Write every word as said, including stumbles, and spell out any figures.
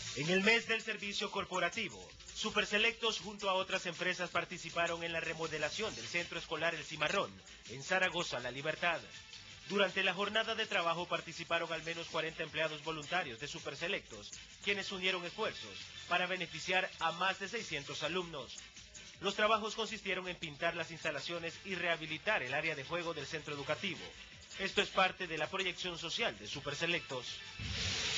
En el mes del servicio corporativo, Superselectos junto a otras empresas participaron en la remodelación del Centro Escolar El Cimarrón, en Zaragoza, La Libertad. Durante la jornada de trabajo participaron al menos cuarenta empleados voluntarios de Superselectos, quienes unieron esfuerzos para beneficiar a más de seiscientos alumnos. Los trabajos consistieron en pintar las instalaciones y rehabilitar el área de juego del centro educativo. Esto es parte de la proyección social de Superselectos.